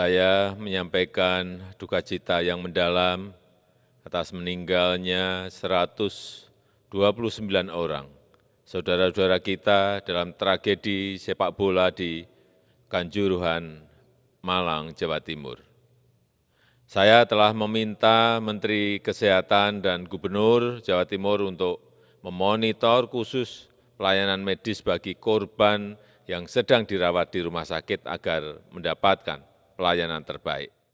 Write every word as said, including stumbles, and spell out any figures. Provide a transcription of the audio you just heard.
saya menyampaikan duka cita yang mendalam atas meninggalnya seratus dua puluh sembilan orang saudara-saudara kita dalam tragedi sepak bola di Kanjuruhan, Malang, Jawa Timur. Saya telah meminta Menteri Kesehatan dan Gubernur Jawa Timur untuk memonitor khusus pelayanan medis bagi korban yang sedang dirawat di rumah sakit agar mendapatkan pelayanan terbaik.